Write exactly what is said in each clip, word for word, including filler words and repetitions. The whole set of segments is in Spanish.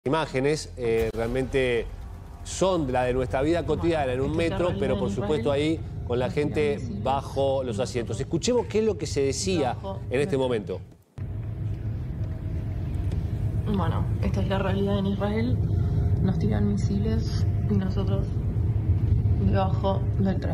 Imágenes eh, realmente son la de nuestra vida cotidiana en un metro, pero por supuesto ahí con la gente bajo los asientos. Escuchemos qué es lo que se decía en este momento. Bueno, esta es la realidad en Israel. Nos tiran misiles y nosotros debajo del tren.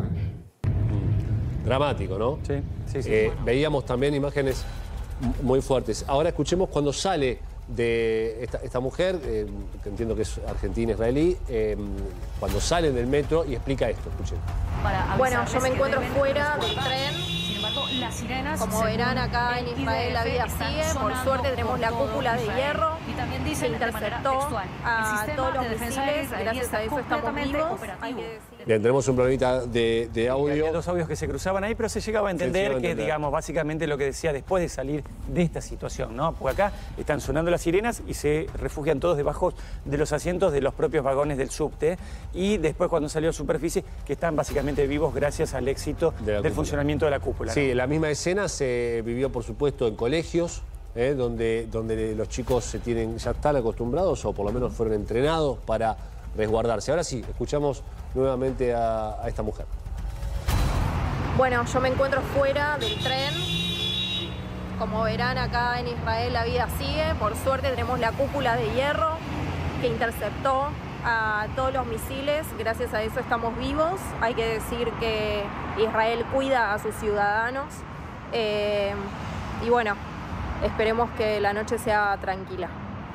Mm, dramático, ¿no? Sí, sí, sí. Eh, bueno. Veíamos también imágenes muy fuertes. Ahora escuchemos cuando sale de esta, esta mujer, eh, que entiendo que es argentina-israelí, eh, cuando sale del metro y explica esto. Escuchen. Bueno, yo me encuentro fuera del tren. Sin embargo, las sirenas, como verán acá en Israel, la vida sigue. Por suerte tenemos la cúpula de hierro y también dice que interceptó a todos los misiles. Gracias a eso estamos vivos. Hay que decir. Bien, tenemos un problemita de, de audio. Había dos audios que se cruzaban ahí, pero se llegaba a entender llegaba a que, entender. digamos, básicamente lo que decía después de salir de esta situación, ¿no? Porque acá están sonando las sirenas y se refugian todos debajo de los asientos de los propios vagones del subte. Y después, cuando salió a superficie, que están básicamente vivos gracias al éxito De la del cúpula. funcionamiento de la cúpula, ¿no? Sí, la misma escena se vivió, por supuesto, en colegios, eh, donde, donde los chicos se tienen, ya están acostumbrados o por lo menos fueron entrenados para resguardarse. Ahora sí, escuchamos nuevamente a, a esta mujer. Bueno, yo me encuentro fuera del tren. Como verán acá en Israel, la vida sigue. Por suerte tenemos la cúpula de hierro que interceptó a todos los misiles. Gracias a eso estamos vivos. Hay que decir que Israel cuida a sus ciudadanos. Eh, y bueno, esperemos que la noche sea tranquila.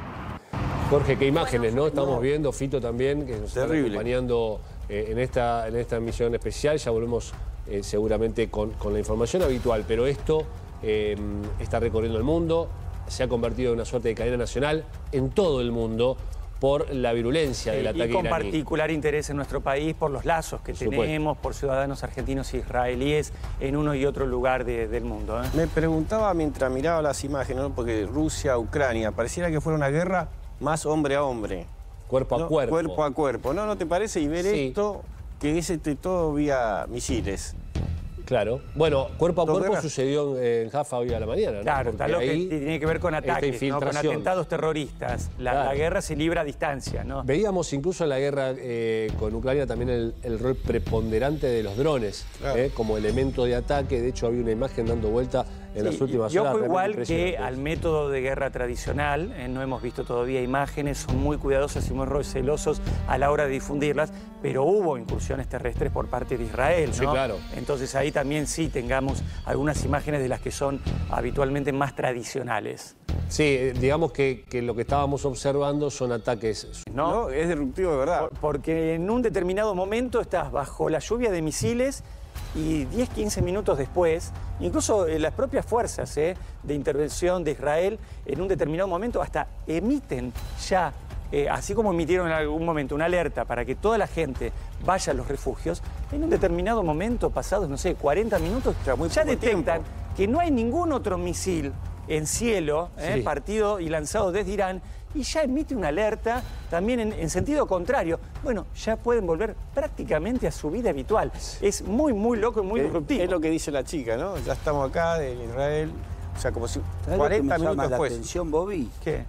Jorge, qué imágenes, ¿no? Estamos no. viendo, Fito también, que nos está Terrible. acompañando eh, en, esta, en esta misión especial. Ya volvemos eh, seguramente con, con la información habitual, pero esto eh, está recorriendo el mundo, se ha convertido en una suerte de cadena nacional en todo el mundo por la virulencia del ataque Y con iraní. particular interés en nuestro país por los lazos que Por tenemos, por ciudadanos argentinos e israelíes en uno y otro lugar de- del mundo, ¿eh? Me preguntaba mientras miraba las imágenes, ¿no? Porque Rusia, Ucrania, pareciera que fuera una guerra más hombre a hombre. Cuerpo a ¿no? cuerpo. Cuerpo a cuerpo. ¿No, no te parece? Y ver Sí. esto, que es este, todo vía misiles. Claro. Bueno, cuerpo a Dos cuerpo guerras. sucedió en Jaffa hoy a la mañana, ¿no? Claro, está Porque lo que ahí tiene que ver con esta ataques, ¿no? Con infiltración. atentados terroristas. La, Claro. la guerra se libra a distancia, ¿no? Veíamos incluso en la guerra eh, con Ucrania también el, el rol preponderante de los drones, Claro. eh, como elemento de ataque. De hecho, había una imagen dando vuelta en Sí, las últimas y horas. ojo realmente igual que impresionantes. al método de guerra tradicional, eh, no hemos visto todavía imágenes, son muy cuidadosos y muy celosos a la hora de difundirlas, pero hubo incursiones terrestres por parte de Israel, ¿no? Sí, claro. Entonces ahí también sí tengamos algunas imágenes de las que son habitualmente más tradicionales, Sí, eh, digamos que, que lo que estábamos observando son ataques. ¿no? ¿No? Es disruptivo de verdad. Por- Porque en un determinado momento estás bajo la lluvia de misiles y diez, quince minutos después, incluso eh, las propias fuerzas eh, de intervención de Israel, en un determinado momento hasta emiten ya, eh, así como emitieron en algún momento una alerta para que toda la gente vaya a los refugios, en un determinado momento, pasados, no sé, cuarenta minutos, sea, muy ya poco detectan tiempo. que no hay ningún otro misil en cielo, eh, Sí. partido y lanzado desde Irán, y ya emite una alerta también en, en sentido contrario. Bueno, ya pueden volver prácticamente a su vida habitual. Es muy, muy loco y muy Es- disruptivo. Es lo que dice la chica, ¿no? Ya estamos acá en Israel, o sea, como si ¿Sabés lo que cuarenta me minutos llama la después. atención, Bobby? ¿Qué?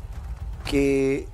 Que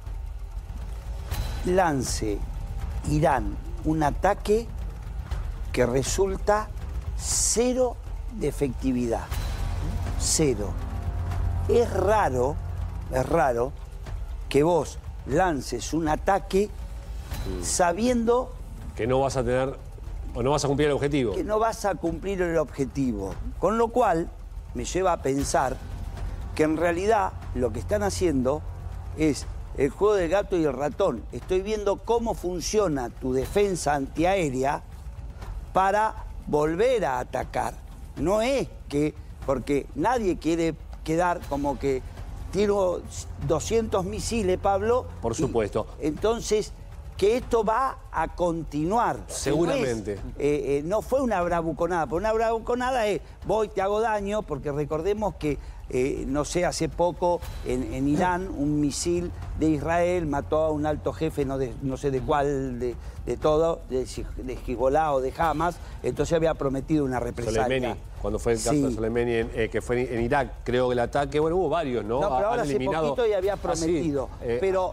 lance Irán un ataque que resulta cero de efectividad. Cero. Es raro, es raro que vos lances un ataque sabiendo Que no vas a tener, o no vas a cumplir el objetivo. que no vas a cumplir el objetivo. Con lo cual, me lleva a pensar que en realidad lo que están haciendo es el juego del gato y el ratón. Estoy viendo cómo funciona tu defensa antiaérea para volver a atacar. No es que, porque nadie quiere quedar como que tiro doscientos misiles, Pablo. Por y supuesto. entonces, que esto va a continuar. Seguramente. No, es, eh, eh, no fue una bravuconada, porque una bravuconada es voy, te hago daño, porque recordemos que, eh, no sé, hace poco en, en Irán un misil de Israel mató a un alto jefe, no, de, no sé de cuál, de, de todo, de, de Hezbollah o de Hamas, entonces había prometido una represalia. Soleimani, cuando fue el caso Sí. de Soleimani, en, eh, que fue en, en Irak, creo que el ataque, bueno, hubo varios, ¿no? No, pero Ha- ahora han hace eliminado- poquito ya había Ah, sí, prometido. eh, pero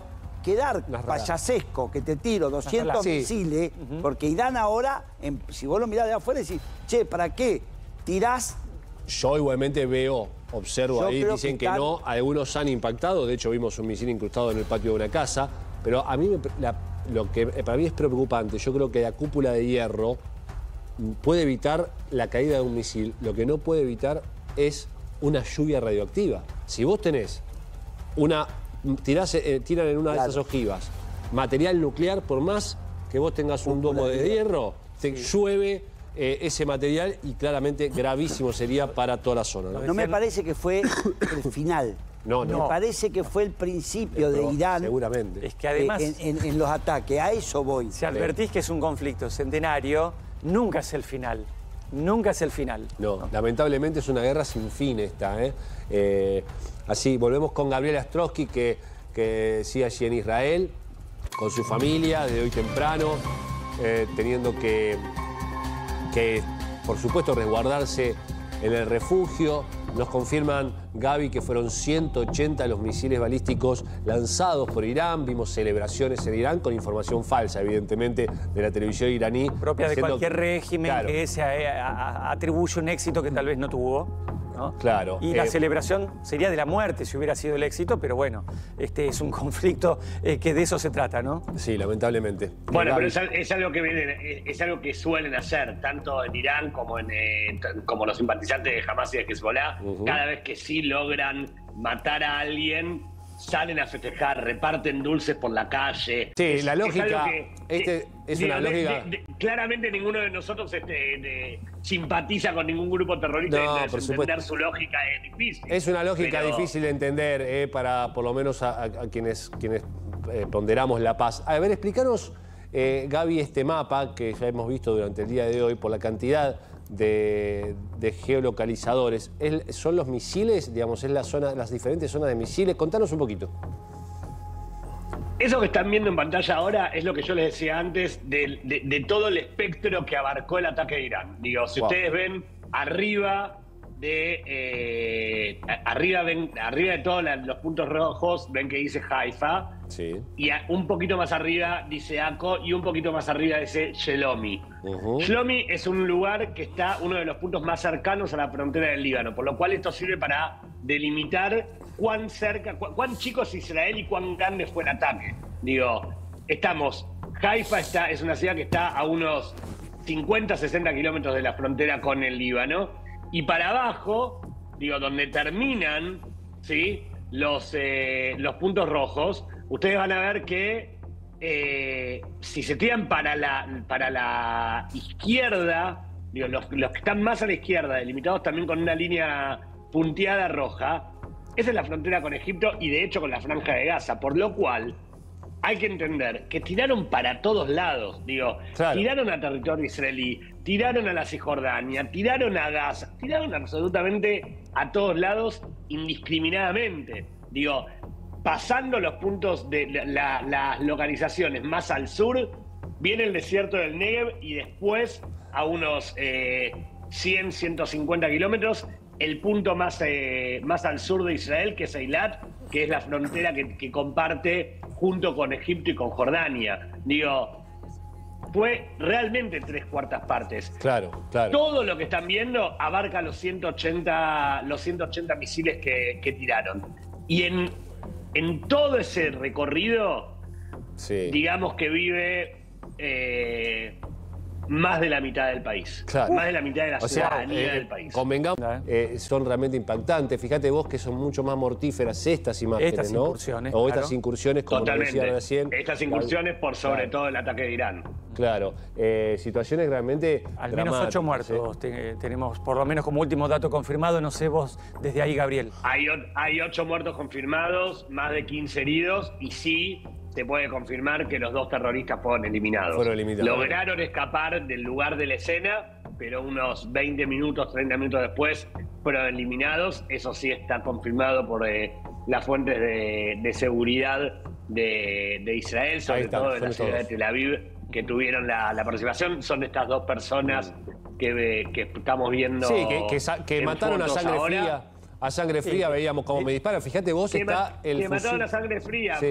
quedar Las raras. payasesco que te tiro doscientos Sí. misiles, uh-huh. porque Irán ahora, en, si vos lo mirás de afuera, decís, che, ¿para qué tirás? Yo igualmente veo, observo Yo ahí, creo dicen que que, están- no, algunos han impactado, de hecho vimos un misil incrustado en el patio de una casa, pero a mí me- la- lo que para mí es preocupante, yo creo que la cúpula de hierro puede evitar la caída de un misil, lo que no puede evitar es una lluvia radioactiva. Si vos tenés una, tirás, eh, tiran en una Claro. de esas ojivas material nuclear, por más que vos tengas un Cúpula domo de de hierro, te llueve eh, ese material y claramente gravísimo sería para toda la zona, ¿no? No me parece que fue el final. No, no. Me parece que fue el principio de Pero Irán seguramente. Es que además, eh, en, en- en los ataques. A eso voy. si advertís que es un conflicto centenario, nunca es el final. Nunca es el final. No, lamentablemente es una guerra sin fin esta. ¿eh? Eh, así, volvemos con Gabriel Astrosky, que, que sigue allí en Israel, con su familia, de hoy temprano, eh, teniendo que, que, por supuesto, resguardarse en el refugio. Nos confirman, Gaby, que fueron ciento ochenta los misiles balísticos lanzados por Irán. Vimos celebraciones en Irán con información falsa, evidentemente, de la televisión iraní. Propia de diciendo- cualquier régimen Claro. que se a- a- atribuye un éxito que tal vez no tuvo. ¿no? Claro, Y la eh, celebración sería de la muerte si hubiera sido el éxito, pero bueno, este es un conflicto eh, que de eso se trata, ¿no? Sí, lamentablemente. Bueno, Gaby. pero es, al- es algo que vienen, es, es algo que suelen hacer, tanto en Irán como en eh, t- como los simpatizantes de Hamas y de Hezbollah. Ujú. Cada vez que sí logran matar a alguien, salen a festejar, reparten dulces por la calle. Sí, Es- la es lógica, algo que- este, es digo, una de- lógica... de- de- claramente ninguno de nosotros este, de- simpatiza con ningún grupo terrorista, No, y por entonces supuesto. entender su lógica es difícil. Es una lógica Pero- difícil de entender eh, para, por lo menos, a, a- a quienes, quienes eh, ponderamos la paz. A ver, explícanos, eh, Gaby, este mapa que ya hemos visto durante el día de hoy por la cantidad de, de geolocalizadores. ¿Es- ¿Son los misiles, digamos, es la zona, las diferentes zonas de misiles? Contanos un poquito. Eso que están viendo en pantalla ahora es lo que yo les decía antes de, de- de todo el espectro que abarcó el ataque de Irán. Digo, si Wow. ustedes ven arriba de eh, a- arriba ven arriba de todos la- los puntos rojos ven que dice Haifa Sí. y a- un poquito más arriba dice Akko y un poquito más arriba dice Shelomi. Ujú. Shlomi es un lugar que está uno de los puntos más cercanos a la frontera del Líbano, por lo cual esto sirve para delimitar cuán cerca, cu- cuán chico es Israel y cuán grande fue el ataque. Digo, estamos, Haifa está, es una ciudad que está a unos cincuenta, sesenta kilómetros de la frontera con el Líbano, y para abajo, digo, donde terminan, ¿sí? los, eh, los puntos rojos, ustedes van a ver que eh, si se tiran para la, para la izquierda, digo, los, los que están más a la izquierda, delimitados también con una línea punteada roja, esa es la frontera con Egipto y de hecho con la Franja de Gaza, por lo cual hay que entender que tiraron para todos lados, digo, Claro. tiraron a territorio israelí, tiraron a la Cisjordania, tiraron a Gaza, tiraron absolutamente a todos lados indiscriminadamente, digo, pasando los puntos de la- la- las localizaciones más al sur, viene el desierto del Negev y después a unos eh, cien, ciento cincuenta kilómetros, el punto más, eh, más al sur de Israel, que es Eilat, que es la frontera que, que comparte junto con Egipto y con Jordania. Digo, fue realmente tres cuartas partes. Claro, claro. Todo lo que están viendo abarca los ciento ochenta, los ciento ochenta misiles que, que tiraron. Y en, en todo ese recorrido, Sí. digamos que vive eh, más de la mitad del país. Claro. Más de la mitad de la O sea, ciudadanía eh, del país. convengamos, eh, son realmente impactantes. Fíjate vos que son mucho más mortíferas estas imágenes, Estas ¿no? incursiones, O claro. estas incursiones, como nos Totalmente. decían recién. Estas incursiones por sobre Claro. todo el ataque de Irán. Claro, eh, situaciones realmente Al menos dramáticas, ocho ¿eh? muertos te- tenemos, por lo menos como último dato confirmado. No sé vos desde ahí, Gabriel. Hay, o- hay ocho muertos confirmados, más de quince heridos, y sí se puede confirmar que los dos terroristas fueron eliminados. Fueron eliminados. Lograron escapar del lugar de la escena, pero unos veinte minutos, treinta minutos después fueron eliminados. Eso sí está confirmado por eh, las fuentes de, de seguridad de, de Israel, sobre están, todo de son la ciudad de todos. Tel Aviv, que tuvieron la, la participación. Son estas dos personas que, que estamos viendo. Sí, que, que sa- que en mataron a fotos sangre ahora. fría. A sangre fría veíamos cómo me disparan. Fíjate vos, Que, está ma- el que mataron fusil. a sangre fría. Sí.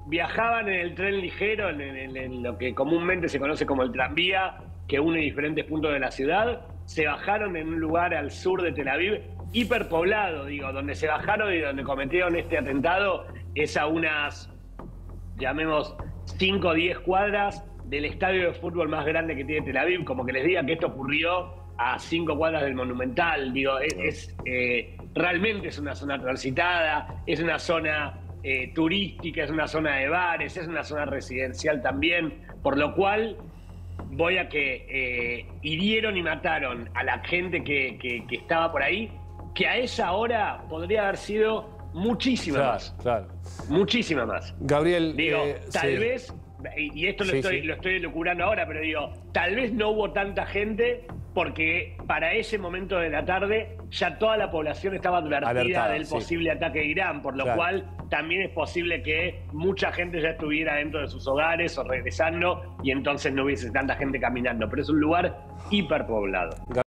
viajaban en el tren ligero, en, en- en lo que comúnmente se conoce como el tranvía, que une diferentes puntos de la ciudad. Se bajaron en un lugar al sur de Tel Aviv, hiperpoblado, digo, donde se bajaron y donde cometieron este atentado es a unas, llamemos, cinco o diez cuadras del estadio de fútbol más grande que tiene Tel Aviv. Como que les diga que esto ocurrió a cinco cuadras del Monumental. Digo, es, es, eh, realmente es una zona transitada, es una zona eh, turística, es una zona de bares, es una zona residencial también, por lo cual voy a que eh, hirieron y mataron a la gente que, que, que estaba por ahí, que a esa hora podría haber sido muchísima Claro, más. claro. Muchísima más. Gabriel, Digo, eh, tal sí. vez, y y esto lo, Sí, estoy, sí. lo estoy locurando ahora, pero digo, tal vez no hubo tanta gente porque para ese momento de la tarde ya toda la población estaba advertida Alertada, del sí. posible ataque de Irán, por lo Claro. cual también es posible que mucha gente ya estuviera dentro de sus hogares o regresando y entonces no hubiese tanta gente caminando, pero es un lugar hiperpoblado.